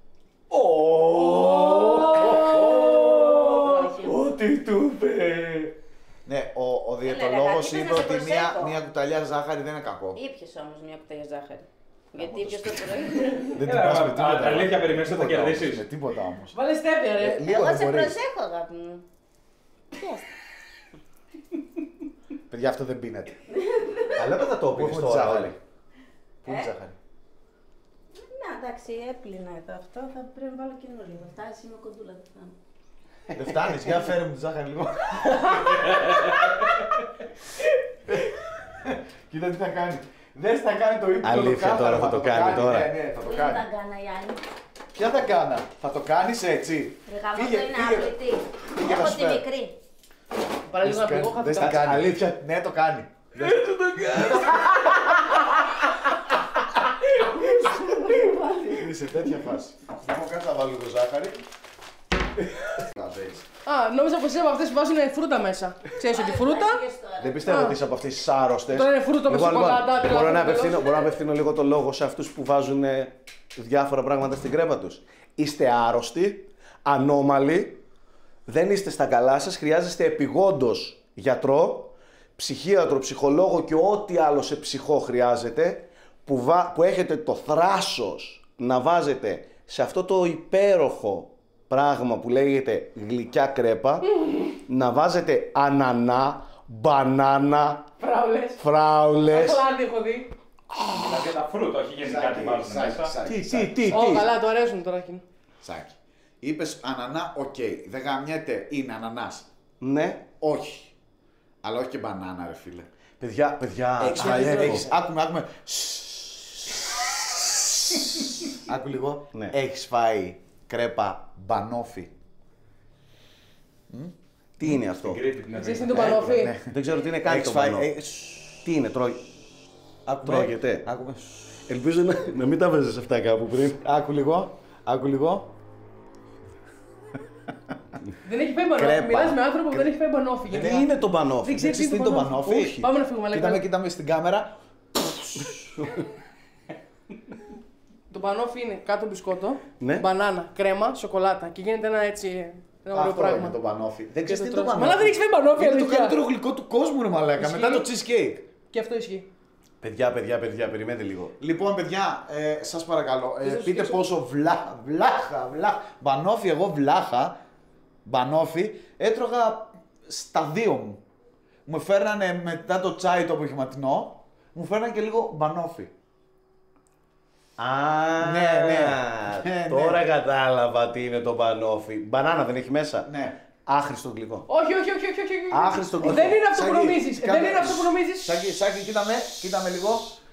Ό,τι του είπε. Ναι, ο Έλα, διαιτολόγος αγάπη, είπε θες να ότι σε προσέχω. μια κουταλιά ζάχαρη δεν είναι κακό. Ήπιες όμως μια κουταλιά ζάχαρη. Γιατί ποιος το πρωί. Δεν την πας με τίποτα. Αλήθεια, περιμένεις ότι θα κερδίσεις. Με τίποτα όμως. Βάλε στέβια, ρε. Λίγο Εγώ δεν σε μπορεί. προσέχω, αγάπη μου. Πιάστε. Παιδιά, αυτό δεν πίνεται. Αλλά δεν θα το Πού πίνεις έχουμε τη τώρα ζάχαρη. όλοι. Πού είναι η ζάχαρη. Να, εντάξει, έπλυνα εδώ αυτό. Θα πρέπει να βάλω καινούριο. Φτάσει, είμαι κοντούλα, δεν φτάνω. Δεν φτάνεις, για φέρε μου τη ζάχαρη λίγο. Κοίτα τι θα κάνει. Δεν θα κάνει το ίδιο. Αλήθεια, τώρα θα το κάνει, τώρα. Ναι, θα το Πού κάνει. θα κάνα η άλλη. Ποια θα κάνα, θα το κάνεις έτσι. Ρε γαμώτο Πήγε, είναι πήγε. άπλητη. Πήγε να Έχω σου τη φέρω. μικρή. Παραλίγο να πει, εγώ Δεν χάθηκα. θα κάνει. Αλήθεια, ναι το κάνει. Είναι σε τέτοια φάση. Λοιπόν, κάτσε να βάλω λίγο ζάχαρη. Α, νόμιζα πως είσαι από αυτές που βάζουν φρούτα μέσα. Ξέρεις ότι φρούτα. Πήγες τώρα. Δεν πιστεύω ότι είσαι από αυτές τις άρρωστες. Τώρα είναι φρούτο με σοκολάτα. τι μπορώ, να τέλος. μπορώ να απευθύνω λίγο το λόγο σε αυτούς που βάζουν διάφορα πράγματα στην κρέπα τους. Είστε άρρωστοι, ανώμαλοι, δεν είστε στα καλά σας, χρειάζεστε επειγόντως γιατρό, ψυχίατρο, ψυχολόγο και ό,τι άλλο σε ψυχό χρειάζεται, που έχετε το θράσος να βάζετε σε αυτό το υπέροχο πράγμα που λέγεται γλυκιά κρέπα, να βάζετε ανανά, μπανάνα, Φράουλες. φράουλες. Σοκολάτα έχω δει. Δηλαδή τα φρούτα, όχι γενικά τι βάζουν μέσα. Τι. Ω, καλά, του αρέσουν τώρα. Σάκι. Είπες ανανά, οκ. Δεν γαμιέται, είναι ανανάς. Ναι. Όχι. Αλλά όχι και μπανάνα, ρε φίλε. Παιδιά, Έχεις, άκουμε. Άκου λίγο. Ναι. Έχεις φάει κρέπα μπανόφι. Τι είναι αυτό. Στην Κρήτη την Ξέρεις τι έβγαλε. είναι το πανόφι. Ναι. Δεν ξέρω τι είναι καν Έχεις το φάει. πανό. Τι είναι, τρώγεται. Άκουμε. Ελπίζω να μην τα βάζεις αυτά κάπου πριν. Άκου λίγο. Δεν έχει φάει μπανόφι. Κρέπα. Μιλάς με άνθρωπο που δεν έχει φάει μπανόφι. Τι γενικά. είναι το πανόφι. Δεν ξέρεις Ξέρεις τι είναι το μπανόφι. Όχι. Πάμε να φύγουμε. αλλά Κοίτα με στην κάμερα. Το μπανόφι είναι κάτω μπισκότο, Ναι. μπανάνα, κρέμα, σοκολάτα και γίνεται ένα έτσι. Ένα ωραίο Αυτό είναι πράγμα. το μπανόφι. Δεν ξέρεις τι είναι το το τρως. μπανόφι. Μα δεν έχεις φάει μπανόφι, Είναι το αλήθεια. καλύτερο γλυκό του κόσμου, ρε μαλάκα. Ισχύει. Μετά το cheesecake. Και αυτό ισχύει. Παιδιά, περιμένετε λίγο. Λοιπόν, παιδιά, σας παρακαλώ, Θες να πείτε σου πόσο βλάχα, μπανόφι, εγώ βλάχα, μπανόφι, έτρωγα στα 2 μου. Μου φέρνανε μετά το τσάι το απογευματινό, μου φέρνανε και λίγο μπανόφι. Ναι. Τώρα κατάλαβα τι είναι το πανόφι. Μπανάνα δεν έχει μέσα. Ναι. Άχρηστο γλυκό. Όχι. Άχρηστο γλυκό. Δεν είναι αυτό που Σάκη, νομίζεις. κάνε- Δεν είναι αυτό που νομίζεις. Σάκη, κοίταμε λίγο.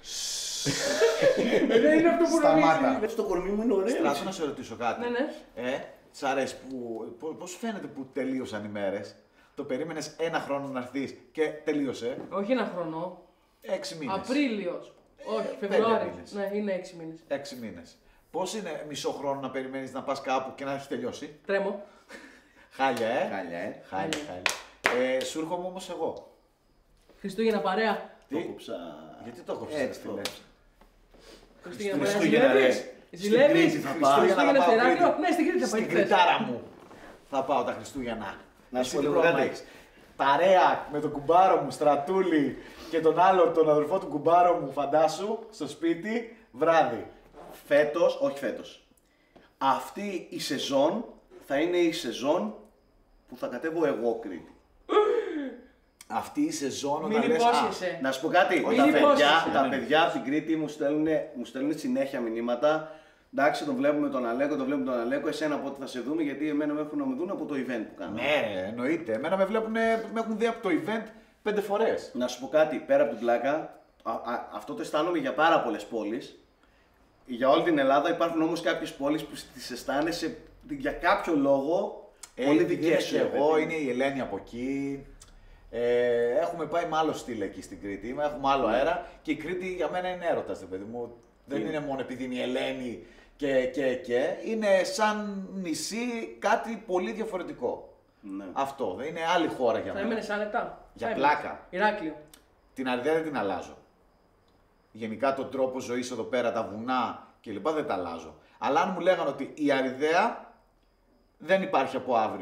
Δεν είναι αυτό που Σταμάτα. νομίζεις. Στο κορμί μου είναι ωραίο. Στράτο να σε ρωτήσω κάτι. Ναι. Σ' αρέσει πώς φαίνεται που τελείωσαν οι μέρες. Το περίμενες 1 χρόνο να έρθεις και τελείωσε. Όχι ένα χρόνο. 6 μήνες. Απρίλιος. Όχι, 5 Φεβρουάριο. μήνες. Ναι, είναι 6 μήνες. 6 μήνες. Πώς είναι μισό χρόνο να περιμένεις να πας κάπου και να έχει τελειώσει. Τρέμω. Χάλια, Χάλια, Χάλια. Σου έρχομαι όμως εγώ. Χριστούγεννα παρέα. Το κόψα. Γιατί το κόψεις, Έτσι φίλε? το. Χριστούγεννα παρέα. Χριστούγεννα, ρε. Ζηλεύεις. Ζηλεύεις. Κρήτη θα πάω. Χριστούγεννα να στο πάω Ηράκλειο. Κρήτη. Ναι, στην Κρήτη θα πάει. Στην τι θες. κριτάρα μου θα πάω τα Χριστούγεννα. Να σου Εσύ πω τι λίγο πρόβλημα κάτι. έχεις? Παρέα με τον κουμπάρο μου Στρατούλη και τον άλλο τον αδερφό του κουμπάρο μου φαντάσου στο σπίτι βράδυ. Όχι φέτος. Αυτή η σεζόν θα είναι η σεζόν που θα κατέβω εγώ Κρήτη. Αυτή η σεζόν Μην όταν λες, υπόσχεσαι. Να σου πω κάτι, Μην τα υπόσχεσαι. παιδιά από την Κρήτη μου στέλνουν συνέχεια μηνύματα. Εντάξει, τον βλέπουμε τον Αλέκο, εσένα πότε θα σε δούμε, γιατί εμένα με έχουν να με δουν από το event που κάνω. ναι, εννοείται. Εμένα με έχουν δει από το event 5 φορές. Να σου πω κάτι, πέρα από την πλάκα, αυτό το αισθάνομαι για πάρα πολλές πόλεις. Για όλη την Ελλάδα υπάρχουν όμως κάποιες πόλεις που τις αισθάνεσαι για κάποιο λόγο πολύ δικές σου. Εγώ, είναι η Ελένη από εκεί. Έχουμε πάει με άλλο στυλ εκεί στην Κρήτη. Έχουμε άλλο αέρα και η Κρήτη για μένα είναι έρωτας, ρε παιδί μου. Δεν είναι μόνο επειδή είναι η Ελένη και. Είναι σαν νησί κάτι πολύ διαφορετικό. Ναι. Αυτό. Δεν είναι άλλη χώρα για Θα μένα. έμενες άνετα. Για Θα πλάκα. έμενες. Ηράκλειο. Την Αριδαία δεν την αλλάζω. Γενικά τον τρόπο ζωής εδώ πέρα, τα βουνά κλπ. Δεν τα αλλάζω. Αλλά αν μου λέγανε ότι η Αριδαία δεν υπάρχει από αύριο.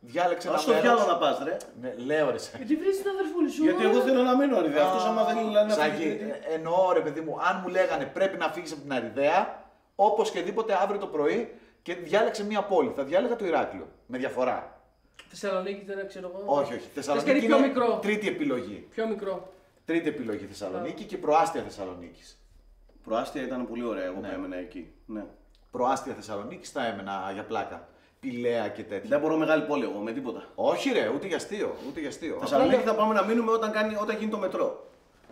Διάλεξε ένα στο διάλογο μέρος. να πας, ρε. Ναι, λέω ρε Σάκη. Γιατί βρεις τον αδερφούλη σου. Γιατί εγώ θέλω να μείνω Αριδαία. Αυτός άμα δεν λέει να Σάκη, φύγει. εννοώ ρε παιδί μου, αν μου λέγανε πρέπει να φύγεις από την Αριδαία, όπως και δίποτε αύριο το πρωί και διάλεξε μια πόλη. Θα διάλεγα το Ηράκλειο. Με διαφορά. Θεσσαλονίκη δεν ξέρω εγώ. Όχι, όχι. Θεσσαλονίκη κάτι πιο είναι μικρό. τρίτη επιλογή. Πιο μικρό. Τρίτη επιλογή Θεσσαλονίκη και προάστια Θεσσαλονίκης. Προάστια ήταν πολύ ωραία, εγώ Ναι. που έμενα εκεί. Ναι. Προάστια Θεσσαλονίκης τα έμενα για πλάκα. Πηλαία και τέτοια. Δεν μπορώ μεγάλη πόλη εγώ με τίποτα. Όχι ρε, ούτε για αστείο. Ούτε για αστείο. Θεσσαλονίκη θα πάμε να μείνουμε όταν γίνει το μετρό.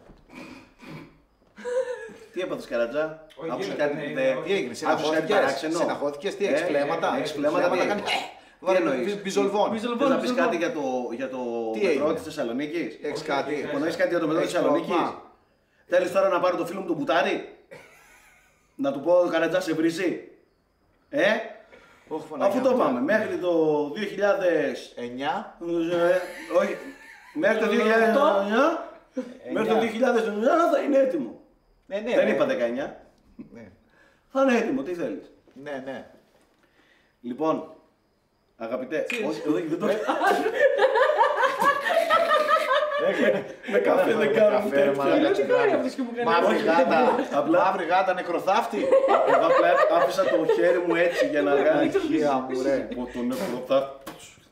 Τι έπαθες Καρατζά? Όχι, Άκουσες γίνεται, κάτι? ναι, Τι έγινε, συναχώθηκες, τι έχεις φλέματα. Έχεις φλέματα, τι κάνει. Τι εννοείς? Μπιζολβών. Θες να πεις κάτι για το Τι μετρό έγινε? της Θεσσαλονίκης? Έχεις κάτι. Υπονοείς κάτι για το μετρό της Έχεις Θεσσαλονίκης? πρόβλημα? Θέλεις τώρα να πάρω το φίλο μου τον Μπουτάρη? Να του πω Καρατζά σε βρίζει? Όχι, Παναγιά Αφού το μου. πάμε μέχρι το 2000... 9. Όχι, μέχρι το 2009, μέχρι το 2009 θα είναι έτοιμο. Ναι, Δεν ναι. είπα 19. Ναι. Θα είναι έτοιμο, τι θέλεις. Ναι, ναι. Λοιπόν, αγαπητέ, όχι, δεν το με καφέ δεν κάνω Καφέ, ρε, μαλάκα, Τι κάνει τσιγάρο. αυτός και μου κάνει. Μαύρη γάτα. Απλά- Μαύρη γάτα, νεκροθάφτη. Εγώ απλά άφησα το χέρι μου έτσι για να κάνει. Αρχεία μου, ρε. Από τον νεκροθάφτη.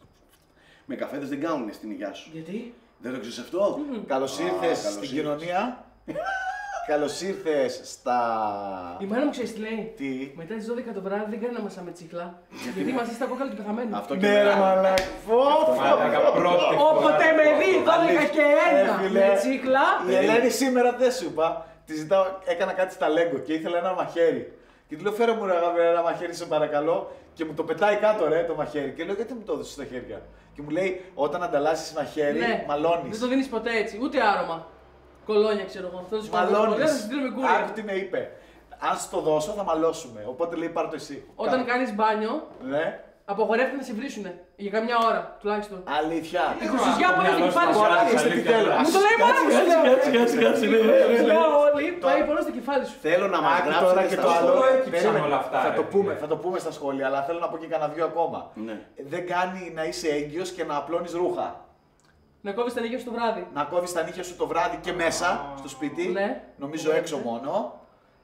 Με καφέδες δεν κάνουνε στην υγειά σου. Γιατί? Δεν το ξέρεις αυτό? Καλώς ήρθες καλώς στην ήρθες. κοινωνία. Καλώς ήρθες στα... Η μάνα μου ξέρεις τι λέει. Τι? Μετά τις 12 το βράδυ δεν κάνει να μασάμε τσίχλα. Γιατί είμαστε στα κόκαλα του πεθαμένου. Αυτό και Ναι ρε εμένα. μαλάκα. Μαλάκα, πρώτη Όποτε φορά. με δει 12 και 1 φίλε. με τσίχλα. Η Ελένη σήμερα δεν σου είπα. Τη ζητάω, έκανα κάτι στα Λέγκο και ήθελα ένα μαχαίρι. Και του λέω φέρε μου ρε αγάπη, ένα μαχαίρι σε παρακαλώ. Και μου το πετάει κάτω ρε το μαχαίρι. Και λέω γιατί μου το έδωσες στα χέρια. Και μου λέει όταν ανταλλάσσεις μαχαίρι Ναι, μαλώνεις. δεν το δίνεις ποτέ έτσι, ούτε άρωμα. Κολόνια ξέρω εγώ. Αυτό το Μαλώνεις. Δεν δίνουμε Άκου κούρια. τι με είπε. Αν σου το δώσω θα μαλώσουμε. Οπότε λέει πάρ' το εσύ. Όταν Κάτω. κάνεις μπάνιο, Ναι. απογορεύεται να σε βρίσουνε. Για καμιά ώρα τουλάχιστον. Αλήθεια. Η χρυσουζιά πάει στο κεφάλι σου. Είστε τι θέλω. Μου το λέει η μάνα μου. σου λέω. Κάτσε, Σου λέω όλοι, πάει πάνω στο κεφάλι σου. Θέλω να μας Άκου τώρα γράψετε και στα το άλλο. σχόλια. Έκυψαν Περίμενε. όλα αυτά, ρε, φίλε. Θα το πούμε στα σχόλια, αλλά θέλω να πω και κανένα δυο ακόμα. Ναι. Δεν κάνει να είσαι έγκυος και να απλώνεις ρούχα. Να κόβεις τα νύχια σου το βράδυ. Να κόβεις τα νύχια σου το βράδυ και μέσα στο σπίτι. Ναι. Νομίζω έξω μόνο.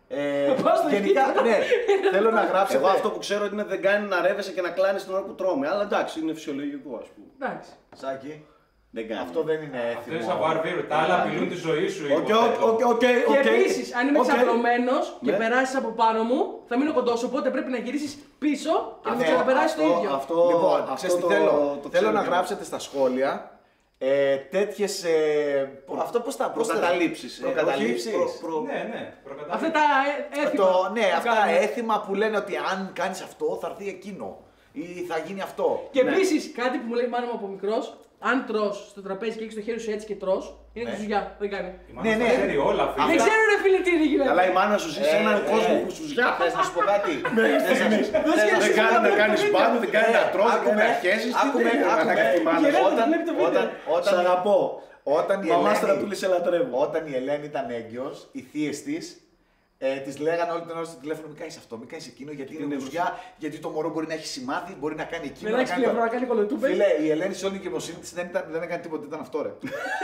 Πας στο Γενικά, γήπεδο. ναι. Θέλω να γράψετε. Εγώ αυτό που ξέρω είναι δεν κάνει να ρεύεσαι και να κλάνεις την ώρα που τρώμε. Αλλά εντάξει, είναι φυσιολογικό ας πούμε. Εντάξει. Σάκη, Δεν κάνει. αυτό δεν είναι Αυτό είναι έθιμο. σαν βαρβίρο. Τα άλλα απειλούν τη ζωή σου. Οκ, υποθέτω. οκ, Και οκ. επίσης, αν είμαι Οκ. ξαπλωμένος και Ναι. περάσεις από πάνω μου, θα μείνω κοντός. Οπότε πρέπει να γυρίσεις πίσω και να Ναι, ξαναπεράσεις το ίδιο. Αυτό, Λοιπόν, αυτό ξέρεις τι το- θέλω. το Θέλω ξέρω να και γράψετε στα σχόλια τέτοιες. Αυτό πώς τα Προκαταλήψεις. Προκαταλήψεις. Ναι, ναι. προκατάληψη. Αυτά τα έθιμα. Ναι, που αυτά κάνουμε. έθιμα που λένε ότι αν κάνεις αυτό θα έρθει εκείνο. Ή θα γίνει αυτό. Και Ναι. επίσης, κάτι που μου λέει η μάνα μου από μικρός, αν τρως στο τραπέζι και έχεις το χέρι σου έτσι και τρως, είναι Ναι. χρυσουζιά. Δεν κάνει. Η μάνα Ναι, τα ναι. ξέρει όλα, φίλε. Δεν ξέρω ρε φίλε τι είναι γυναίκα. Καλά η μάνα σου ζει σε έναν κόσμο που σου ζιά. Θες να σου πω κάτι. Δεν κάνει να κάνεις μπάνιο, δεν κάνει να τρως, δεν κάνει να χέσεις. Άκουμε, Σ' αγαπώ. Όταν η Μαμάστρα Ελένη- του σε λατρεύω. Όταν η Ελένη ήταν έγκυος, οι θείες της της λέγανε όλη την ώρα στο τηλέφωνο: μην κάνεις αυτό, μην κάνεις εκείνο, γιατί είναι γουζιά, γιατί το μωρό μπορεί να έχει σημάδι, μπορεί να κάνει εκείνο. Δεν να έχεις κάνει το- πλευρό να κάνει κολοτούπες. Φίλε, η Ελένη σε όλη την εγκυμοσύνη της δεν έκανε τίποτα, ήταν αυτό ρε.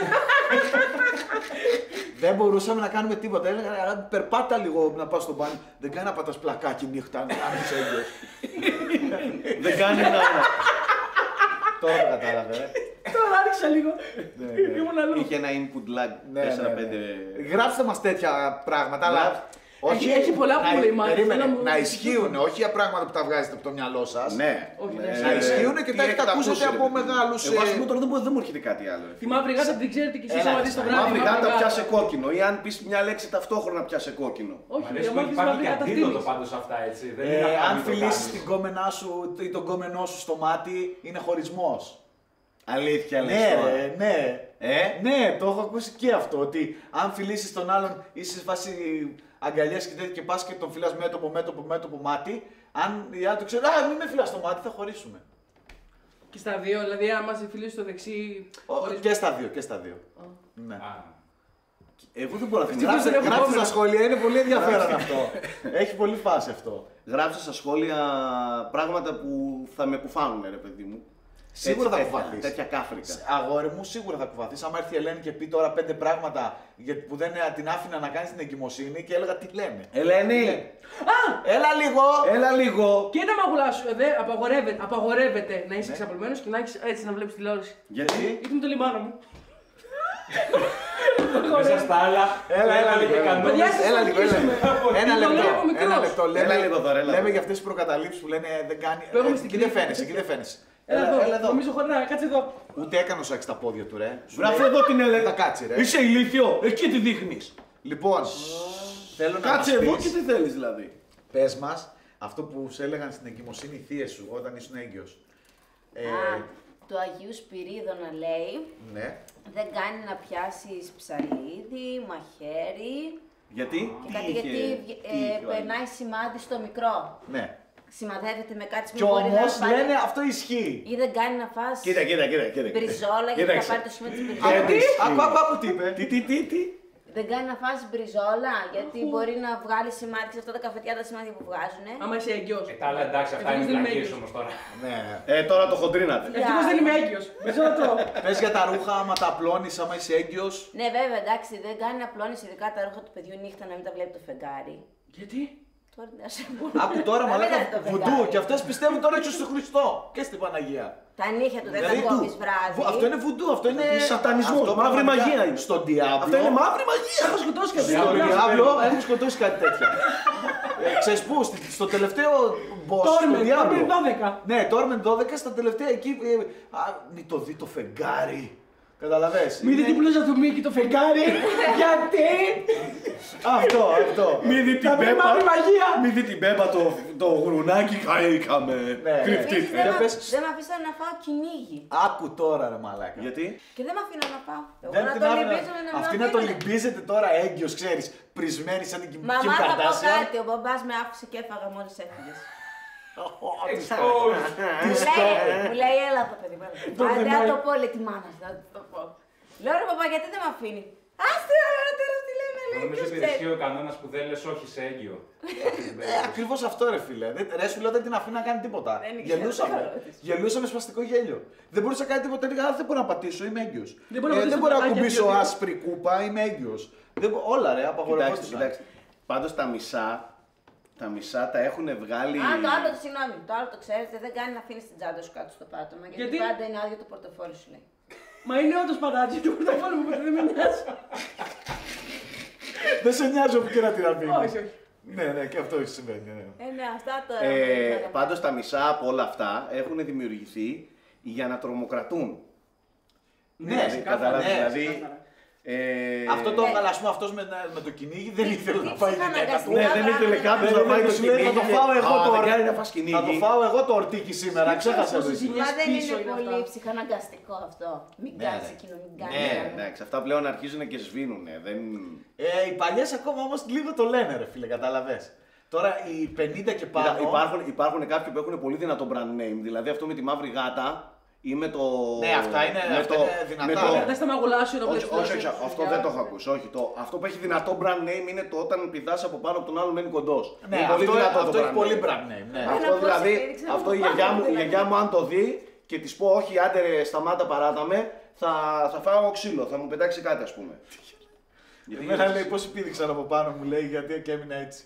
Δεν μπορούσαμε να κάνουμε τίποτα. Έλεγα περπάτα λίγο να πας στο μπάνιο. Δεν κάνει να πατάς πλακάκι νύχτα αν είσαι έγκυος. Δεν κάνει να. Τώρα το κατάλαβε. Τώρα άρχισα λίγο. ναι. Ήμουν αλλού. Είχε ένα input lag Ναι, 4-5. Γράψτε μας τέτοια πράγματα, αλλά. Έχει πολλά που λέει η μάνα, περίμενε, θέλω να μου- να ισχύουν, όχι για πράγματα που τα βγάζετε από το μυαλό σας. Ναι. Όχι, Ναι. ναι. Να ισχύουν και Τι τα έχετε έχετε ακούσει, ακούσετε ρε από παιδί μου. μεγάλους. Εγώ ας πούμε τώρα δεν μου έρχεται κάτι άλλο. Τη μαύρη γάτα την ξέρετε κι εσείς Έλα, άμα δεις το εσύ, βράδυ. Μαύρη γάτα πιάσε κόκκινο ή αν πεις μια λέξη ταυτόχρονα πιάσε κόκκινο. Όχι, Μ' αρέσει η που μαύρη υπάρχει μαύρη και γάτα αντίδοτο φτύνεις. πάντως αυτά έτσι. Δεν είναι να Αν μην το φιλήσεις κάνεις. την κόμενά σου ή τον κόμενό σου στο μάτι, είναι χωρισμός. Αλήθεια λες Ναι, τώρα. ρε, ναι. Ε? Ναι, το έχω ακούσει και αυτό. Ότι αν φιλήσεις τον άλλον, είσαι σε φάση αγκαλιές και τέτοια και πας και τον φιλάς μέτωπο μάτι, αν οι άλλοι το ξέρουν, α, μην με φιλάς στο μάτι, θα χωρίσουμε. Και στα δύο, δηλαδή άμα σε φιλήσει στο δεξί. χωρίς- Και στα δύο, και στα δύο. Ναι. Α, Εγώ δεν μπορώ να θυμηθώ. Ευτυχώς δεν έχω Γράψτε στα κόμενα. σχόλια, είναι πολύ ενδιαφέρον αυτό. Έχει πολύ φάση αυτό. Γράψτε στα σχόλια πράγματα που θα με κουφάνουν, ρε παιδί μου. Σίγουρα θα κουβαθείς. Τέτοια κάφρικα. Αγόρι μου, σίγουρα θα κουβαθείς. Άμα έρθει η Ελένη και πει τώρα 5 πράγματα που δεν την άφηνα να κάνει την εγκυμοσύνη και έλεγα τι λένε. Ελένη! Έλα λίγο! Έλα λίγο! Κοίτα μαγουλά σου, απαγορεύεται να είσαι εξαπλωμένος και να έχεις έτσι να βλέπεις τηλεόραση. Γιατί? Γιατί με το λιμάνο μου. Μέσα στα άλλα. Έλα λίγο. Παιδιά, σας Έλα λίγο. αρχίσουμε. Ένα Το λέω από λεπτό. μικρός. Ένα λεπτό. Έλα λίγο τώρα, έλα. Λέμε για αυτές τις προκαταλήψεις που λένε δεν κάνει. Παίρνουμε στην Εκεί δεν κρύα. φαίνεσαι, εκεί δεν φαίνεσαι. Έλα εδώ, νομίζω χωράει, κάτσε εδώ. Ούτε έκανε ο Σάκης τα πόδια του, ρε. Γράφει εδώ την Ελένη. Θα κάτσει, ρε. Είσαι ηλίθιο, εκεί τη δείχνεις. Λοιπόν, θέλω να Κάτσε μας εδώ πεις, και τι θέλεις δηλαδή. πες μας αυτό που σε έλεγαν στην εγκυμοσύνη οι θείες σου όταν ήσουν έγκυος. Του Αγίου Σπυρίδωνα λέει, Ναι. δεν κάνει να πιάσεις ψαλίδι, μαχαίρι Γιατί? και κάτι γιατί περνάει σημάδι στο μικρό. Ναι. Σημαδεύεται με κάτι που Κι μπορεί να όμως πάρει... λένε αυτό ισχύει. Ή δεν κάνει να φας Κοίτα. μπριζόλα γιατί θα Κοίταξε. πάρει το σήμα της Γιατί? μπριζόλας. Άκου τι είπε. Τι. Δεν κάνει να φας μπριζόλα γιατί μπορεί να βγάλει σημάδι σε αυτά τα καφετιά τα σημάδια που βγάζουνε. Άμα είσαι έγκυος. Τα άλλα εντάξει, αυτά είναι Ευτυχώς δεν είμαι βλακίες έγκυος. όμως τώρα. Ναι. Τώρα το χοντρίνατε. Ευτυχώς δεν είμαι έγκυος. Μισό λεπτό. Πες για τα ρούχα, άμα τα απλώνεις, άμα είσαι έγκυος. Ναι, βέβαια, εντάξει, δεν κάνει να πλώνεις ειδικά τα ρούχα του παιδιού νύχτα να μην τα βλέπει το φεγγάρι. Γιατί? Τώρα δεν σε μπορώ. Άκου τώρα Να μην μαλάκα είναι το βουντού φεγγάρι. και αυτές πιστεύουν τώρα έτσι στο Χριστό και στην Παναγία. Τα νύχια του δεν τα Δηλαδή, κόβεις βράδυ. Αυτό είναι βουντού, αυτό είναι σατανισμός, αυτό μαύρη πραγματικά μαγεία είναι. Στον Διάβλο. Αυτό είναι μαύρη μαγεία. Έχω σκοτώσει κάτι. Στον Διάβλο έχουν σκοτώσει κάτι τέτοια. Ξέρεις πού, στο τελευταίο boss του Τόρμεν, Διάβλο. Τόρμεν 12. Ναι, Τόρμεν 12 στα τελευταία εκεί. Μην το δει το φεγγάρι. Καταλαβες. Μη δει την πλούζα του Μίκη το φεγγάρι. Γιατί? Αυτό. Μη δει την Θα πει πέπα. μαύρη μαγεία. Μη δει την πέπα το γουρουνάκι. Χαήκαμε. Ναι. Επίσης, Κρυφτείτε. δεν με αφήσανε να φάω κυνήγι. Άκου τώρα ρε μαλάκα. Γιατί? Και δεν με αφήνω να πάω. Εγώ Δεν να την το άφηνα. λυμπίζω να με Αυτή να το αφήνανε. λυμπίζετε τώρα έγκυος, ξέρεις. Πρισμένη σαν την Kim Μαμά θα πω Kardashian. κάτι, ο μπαμπάς με άφησε και έφαγα μόλις έφυγες. Exposed. Μου λέει, έλα το παιδί μου. Άντε, να το πω, λέει τη μάνα σου, να το πω. Λέω, ρε παπά, γιατί δεν με αφήνει. Άστε, ρε τέλος, τι λέμε, λέει, Νομίζω ποιος ότι ξέρει. ισχύει ο κανόνας που δεν λες όχι σε έγκυο. Ακριβώς αυτό ρε φίλε. Ρε σου λέω δεν την αφήνω να κάνει τίποτα. Δεν ήξερα, Γελούσαμε. δεν ρώτησα. Γελούσαμε σπαστικό γέλιο. Δεν μπορούσα να κάνει τίποτα. Έλεγα, δεν μπορώ να πατήσω, είμαι έγκυος. Δεν μπορώ να πατήσω Δεν μπορώ να πατάκια, κουμπίσω διότι- άσπρη κούπα, είμαι έγκυος. Όλα ρε, απαγορευόντουσαν. Κοιτάξτε. Πάντως τα μισά τα έχουν βγάλει. Α, το άλλο, συγγνώμη, το άλλο το ξέρετε, δεν κάνει να αφήνει την τσάντα σου κάτω στο πάτωμα. Γιατί Γιατί? πάντα είναι άδειο το πορτοφόλι σου, λέει. Μα είναι όντως παράτσι το πορτοφόλι μου, δεν με νοιάζει. Δεν σε νοιάζει όπου και να την αφήνεις. Όχι, όχι. Ναι, και αυτό συμβαίνει. Ναι. Ναι, αυτά τώρα. Πάντως τα μισά από όλα αυτά έχουν δημιουργηθεί για να τρομοκρατούν. Ναι, Δηλαδή, καταλάβεις, ναι. δηλαδή, Αυτό το έβγαλε, ας πούμε, αυτός με το κυνήγι δεν ήθελε να πάει η γυναίκα του. Ναι, δεν ήθελε κάποιος να πάει το Σου λέει, κυνήγι. θα το φάω εγώ Α, το δεν ορ- κάνει να φας Θα το κυνήγι. φάω εγώ το ορτίκι σήμερα, ξέχασα το. Πόσες Μα δεν πίσω είναι είναι πολύ αυτά. ψυχαναγκαστικό αυτό. Μην Ναι, κάνεις ρε. εκείνο, μην Ναι, κάνεις. Εντάξει, αυτά πλέον αρχίζουν και σβήνουνε. Δεν... Οι παλιές ακόμα όμως λίγο το λένε ρε φίλε, καταλαβες. Τώρα οι 50 και πάνω. Υπάρχουν κάποιοι που έχουν πολύ δυνατό brand name. Δηλαδή αυτό με τη μαύρη γάτα ή με το. Ναι, αυτά είναι δυνατά. με το- Δεν στα μαγουλάσου να Όχι, βλέπεις όχι, τηλεόραση. αυτό δεν το έχω ακούσει. Όχι, αυτό που έχει δυνατό brand name είναι το όταν πηδάς από πάνω από τον άλλο μένει κοντός. Ναι, Είναι πολύ δυνατό αυτό το έχει brand πολύ name. brand name. Ναι. Αυτό Ένα δηλαδή, πώς έριξε αυτό από η πάνω, δηλαδή. γιαγιά μου αν το δει και της πω όχι άντε ρε, σταμάτα παράτα με, θα φάω ξύλο, θα μου πετάξει κάτι ας πούμε. Εμένα λέει πώς πήδηξαν από πάνω μου λέει γιατί και έμεινα έτσι.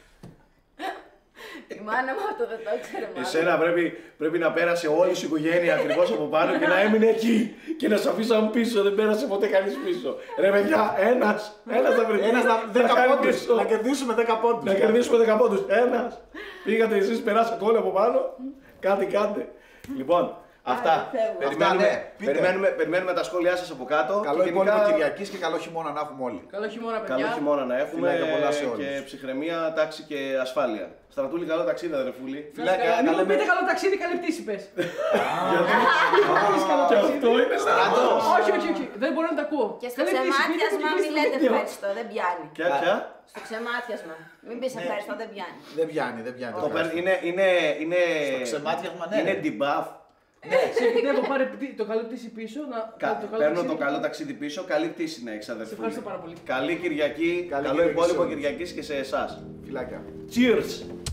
Η μάνα μου αυτό δεν το ήξερε μάλλον. Εσένα πρέπει να πέρασε όλη σου η οικογένεια ακριβώς από πάνω και να έμεινε εκεί και να σου αφήσαν πίσω, δεν πέρασε ποτέ κανείς πίσω. Ρε παιδιά, ένας θα βρεθεί. Ένας να 10 κάνει πόντους, πίσω. να κερδίσουμε 10 πόντους. Να κερδίσουμε 10 πόντους. Ένας. Πήγατε εσείς, περάσατε όλοι από πάνω. Κάτι κάντε. Λοιπόν, αυτά. φεύγω. Περιμένουμε τα σχόλιά σας από κάτω. Καλό Και υπόλοιπο γενικά, Κυριακής και καλό χειμώνα να έχουμε όλοι. Καλό χειμώνα, καλό παιδιά. χειμώνα να έχουμε Φιλάκια πολλά σε όλους. και ψυχραιμία, τάξη και ασφάλεια. Στρατούλη, καλό ταξίδι, αδερφούλη. Φιλάκια, Μην να μου λέμε- πείτε καλό ταξίδι, καλή πτήση πες. Και αυτό είναι στρατό. Όχι, όχι, όχι. Δεν μπορώ να τα ακούω. Και στο Καλή πτήση, ξεμάτιασμα πείτε μην στο λέτε βίντεο. ευχαριστώ, δεν πιάνει. Ποια? Στο ξεμάτιασμα. Μην πεις ευχαριστώ, δεν πιάνει. Δεν πιάνει, δεν πιάνει. Το παίρνει- είναι. Στο ξεμάτιασμα, ναι, Είναι ρε. debuff. Σε επιτρέπω πάρε το καλό πτήση πίσω. Παίρνω το καλό ταξίδι πίσω. Καλή πτήση να έχεις, Σε αδερφούλη. ευχαριστώ πάρα πολύ. Καλή Κυριακή. Καλή Καλό Κυριακή σε υπόλοιπο όλους. Κυριακής και σε εσάς. Φιλάκια. Cheers!